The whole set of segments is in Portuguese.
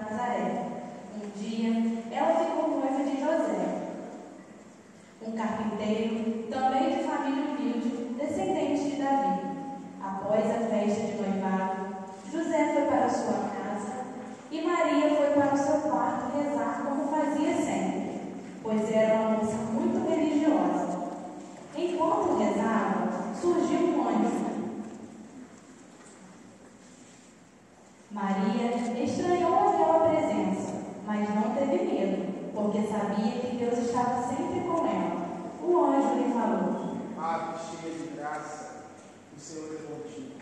Nazaré. Um dia, ela ficou noiva de José, um carpinteiro, também de família humilde, descendente de Davi. Após a festa de noivado, José foi para sua casa e Maria foi para o seu quarto rezar como fazia sempre, pois era uma moça muito religiosa. Enquanto rezava, surgiu um anjo. Maria estranhou aquela presença, mas não teve medo, porque sabia que Deus estava sempre com ela. O anjo lhe falou: Ave cheia de graça, o Senhor é contigo.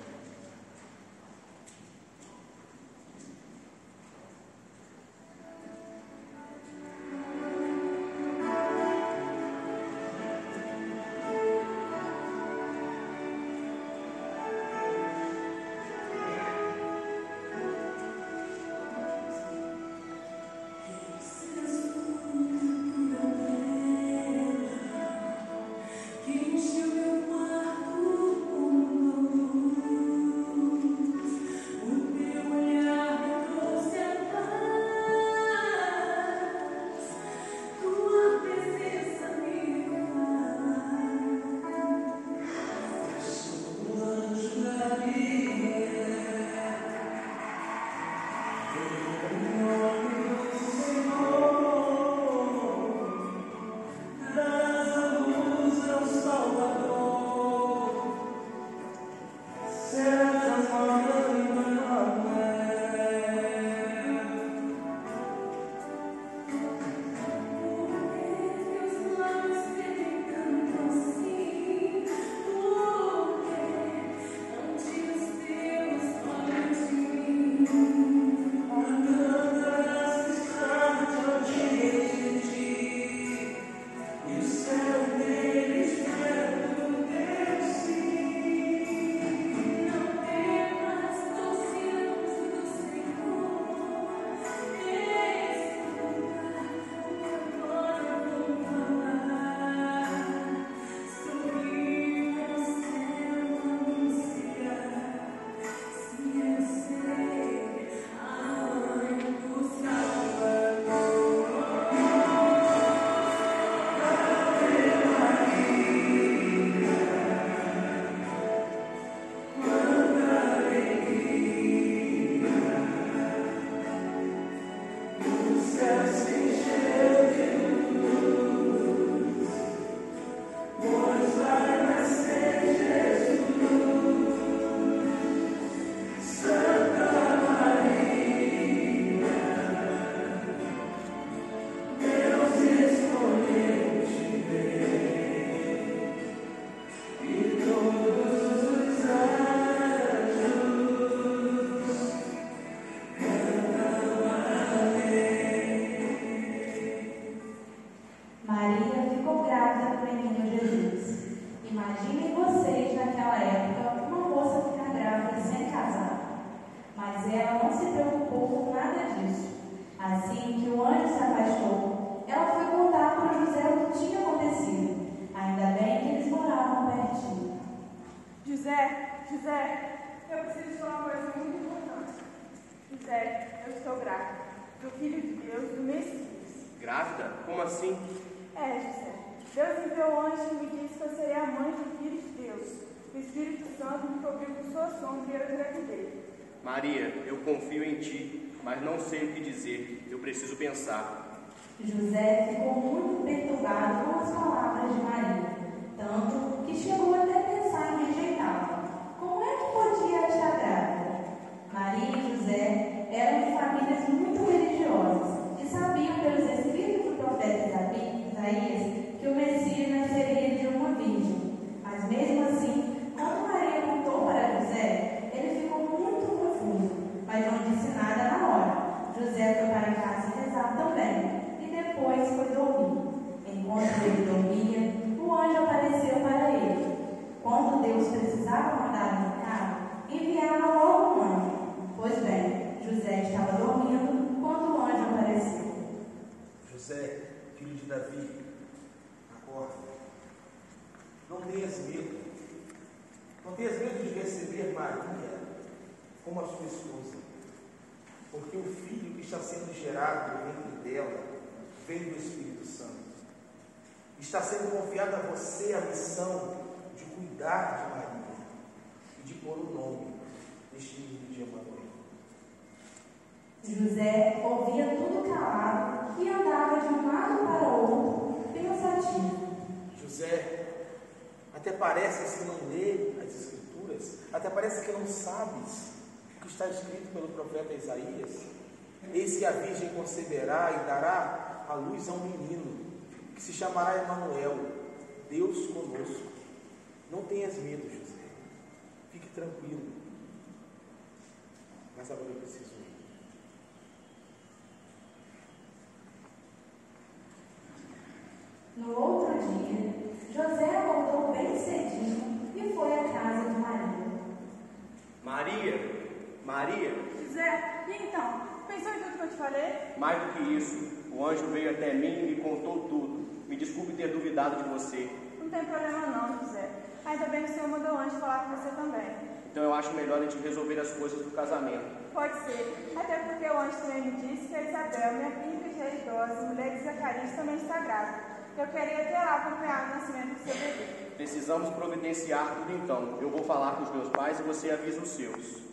Maria, eu confio em ti, mas não sei o que dizer. Eu preciso pensar. José ficou muito perturbado com as palavras de Maria, tanto que chegou até a pensar em rejeitá-la. Como é que podia estar grávida? Maria e José eram de famílias muito religiosas e sabiam pelos escritos do profeta Isaías que o Messias nasceria de uma virgem. Mas mesmo assim, quando Maria contou para José, ele ficou muito confuso, mas não disse nada na hora. José foi para casa rezar também e depois foi dormir. Enquanto ele dormia, o anjo apareceu para ele. Quando Deus precisava mandar um recado, enviava logo um anjo. Pois bem, José estava dormindo quando o anjo apareceu. José, filho de Davi, acorda. Não tenhas medo. Não tenhas medo de receber Maria como a sua esposa, porque o filho que que está sendo gerado no ventre dela vem do Espírito Santo. Está sendo confiada a você a missão de cuidar de Maria e de pôr o nome deste menino de Emanuel. José ouvia tudo calado e andava de um lado para o outro, pensativo. José, até parece que não lê as Escrituras, até parece que não sabes o que está escrito pelo profeta Isaías. Eis que a Virgem conceberá e dará à luz a um menino, que se chamará Emanuel, Deus conosco. Não tenhas medo, José. Fique tranquilo. Mas agora eu preciso ir. No outro dia, José acordou bem cedinho e foi à casa de Maria. Maria. José, e então? Pensou em tudo que eu te falei? Mais do que isso, o anjo veio até mim e me contou tudo. Me desculpe ter duvidado de você. Não tem problema não, José. Ainda bem que o Senhor mandou o anjo falar com você também. Então eu acho melhor a gente resolver as coisas do casamento. Pode ser, até porque o anjo também me disse que a Isabel, minha prima que já é idosa, mulher de Zacarias, também está grávida. Eu queria até lá acompanhar o nascimento do seu bebê. Precisamos providenciar tudo então. Eu vou falar com os meus pais e você avisa os seus.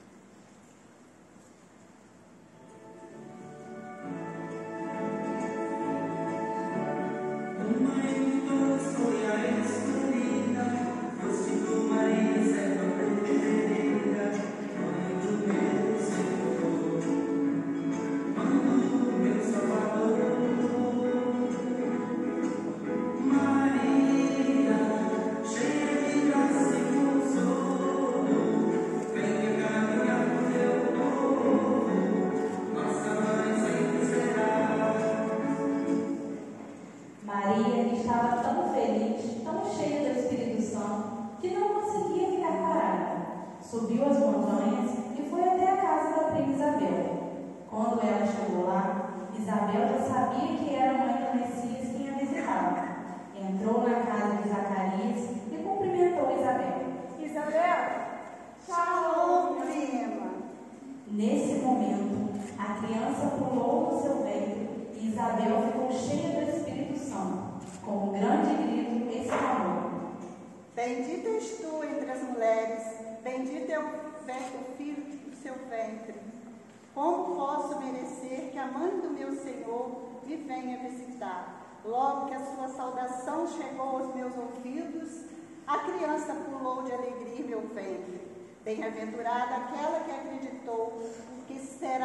Maria estava tão feliz, tão cheia do Espírito Santo, que não conseguia ficar parada. Subiu as montanhas e foi até a casa da prima Isabel. Quando ela chegou lá, Isabel já sabia que era a mãe do Messias quem a visitava. Entrou na casa de Zacarias e cumprimentou Isabel. Isabel! Shalom, prima! Nesse momento, a criança pulou no seu ventre e Isabel ficou cheia do Espírito Santo. Com um grande grito, exclamou: Bendita és tu entre as mulheres, bendito é o filho do seu ventre. Como posso merecer que a mãe do meu Senhor me venha visitar? Logo que a sua saudação chegou aos meus ouvidos, a criança pulou de alegria em meu ventre. Bem-aventurada aquela que acreditou, porque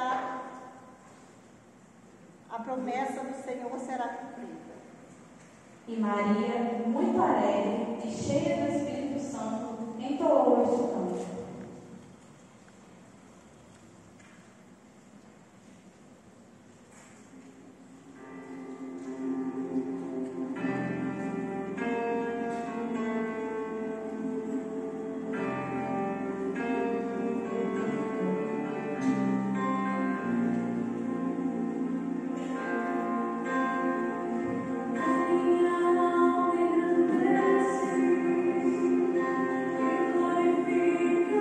a promessa do Senhor será cumprida. E Maria, muito alegre e cheia do Espírito Santo, entoou este canto. Glorifique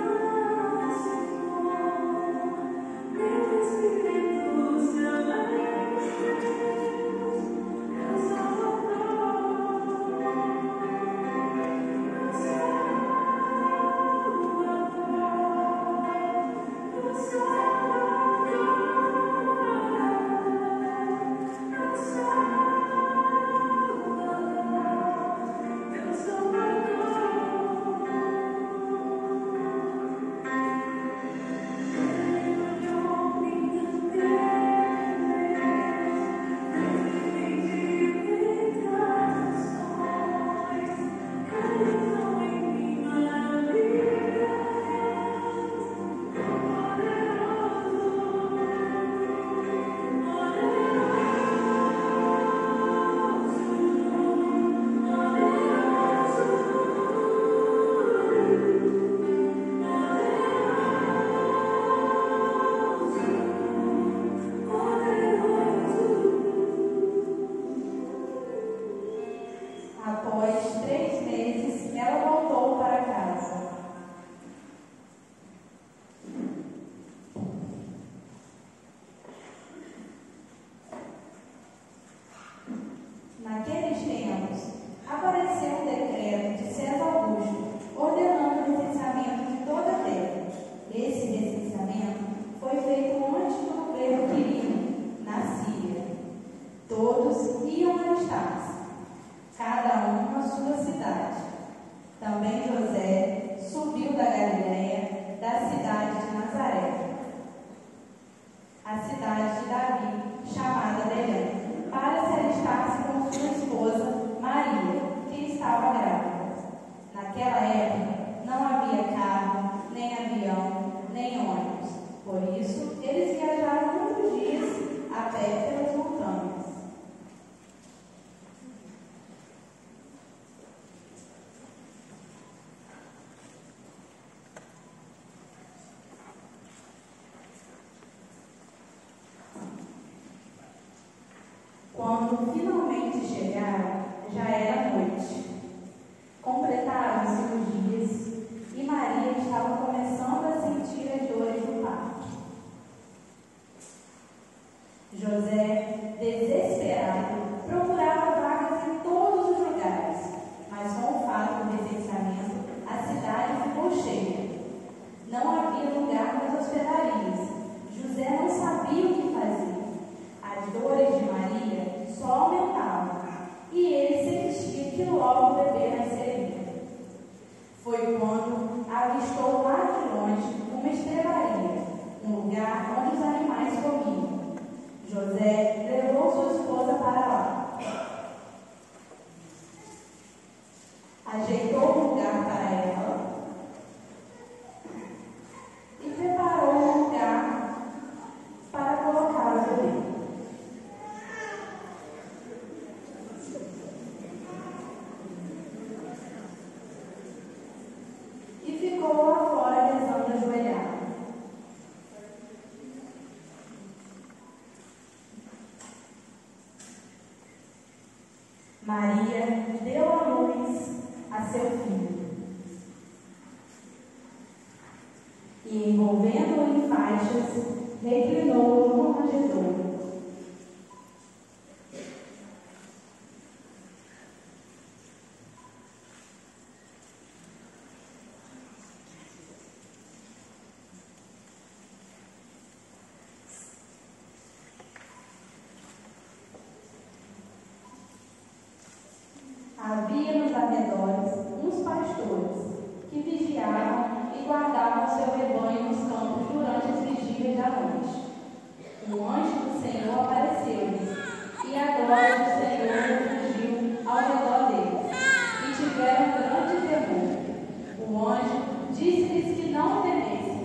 isso, eles viajaram muitos dias a pé pelas montanhas. Quando finalmente chegaram, já era noite. Completaram-se os dias e Maria estava começando a sentir as dores do parto. José, desesperado, procurava vagas em todos os lugares, mas com o fato do recenseamento, a cidade ficou cheia. Não havia lugar nas hospedarias. José não sabia o que fazer. As dores de Maria só aumentavam e ele sentia que logo o bebê nasceria. Foi quando avistou lá de longe uma estrebaria, um lugar onde os animais comiam. José levou sua esposa para lá. Ajeitou um lugar para ela e preparou um lugar para colocar o bebê. E ficou lá fora rezando ajoelhado. Maria deu a luz a seu filho e, envolvendo-o em faixas, reclinou-o no manjedouro. Havia nos arredores uns pastores que vigiavam e guardavam seu rebanho nos campos durante as vigílias da noite. Um anjo do Senhor apareceu-lhes, e a glória do Senhor fugiu ao redor deles, e tiveram grande temor. O anjo disse-lhes que não temessem.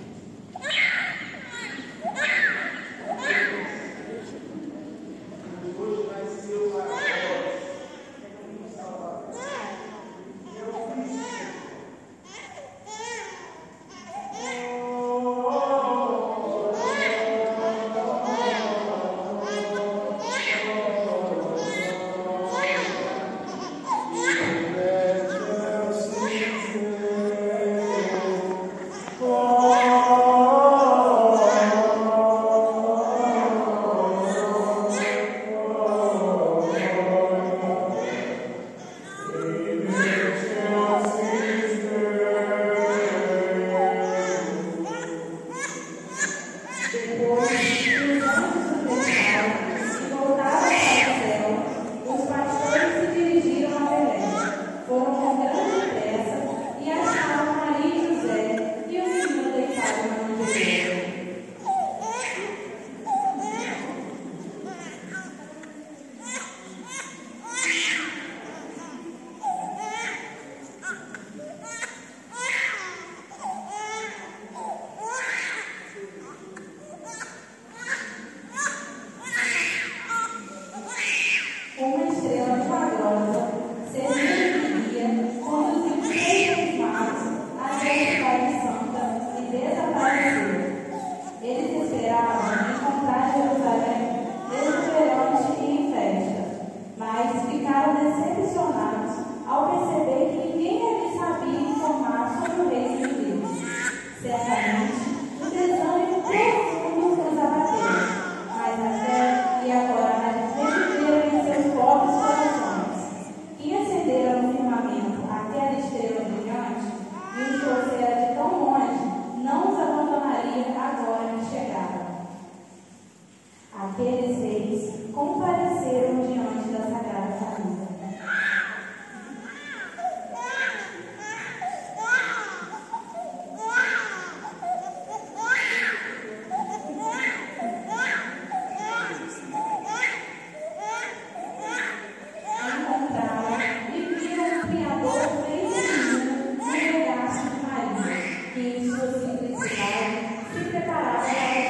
Aqueles reis compareceram diante da Sagrada Família. Se preparava para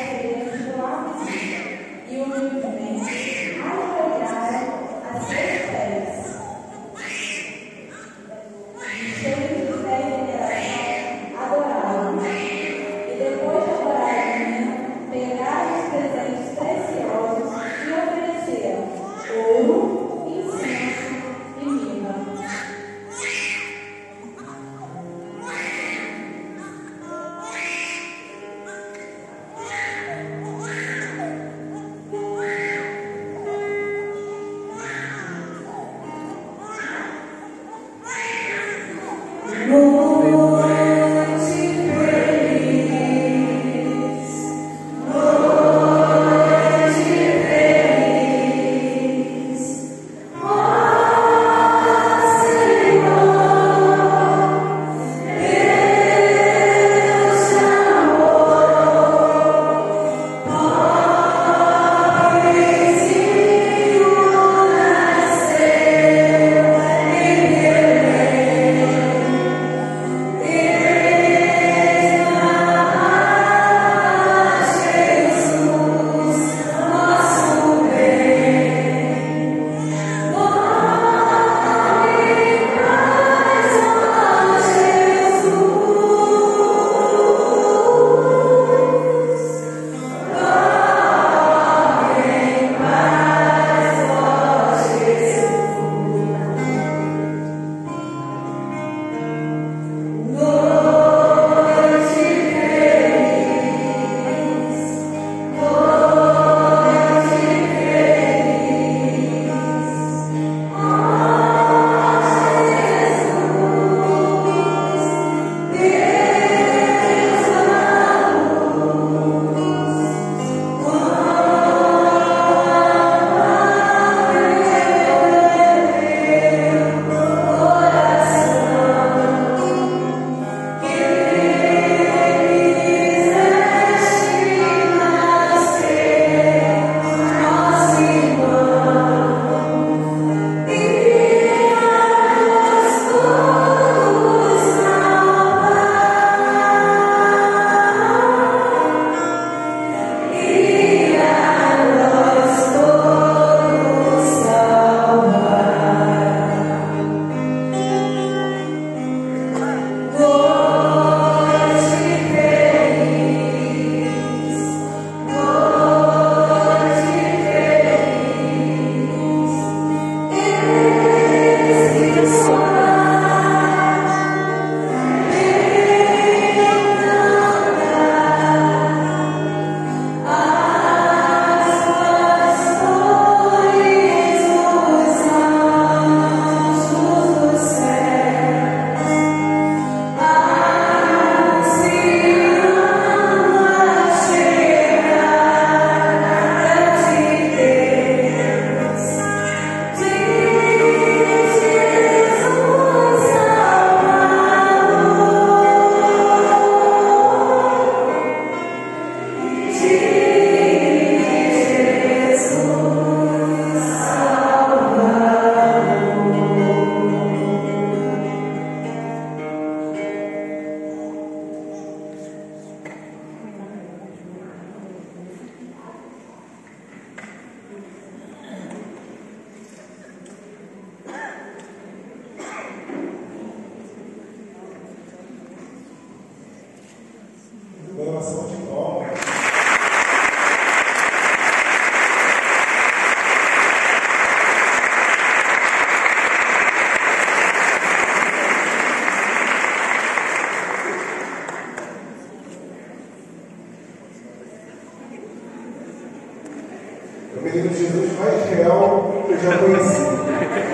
É o menino Jesus mais real que eu já conheci.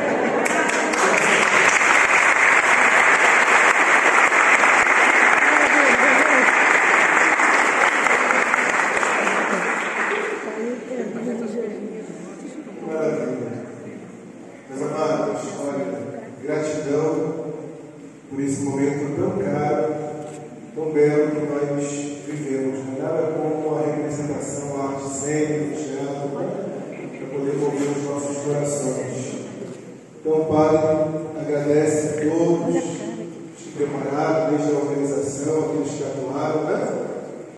Maravilha. Meus amados, olha, gratidão por esse momento tão caro, tão belo que nós vivemos. Nada como a representação, a arte cênica, o teatro, para poder mover os nossos corações. Então, Padre, agradece a todos os que prepararam, desde a organização, aqueles que atuaram, né?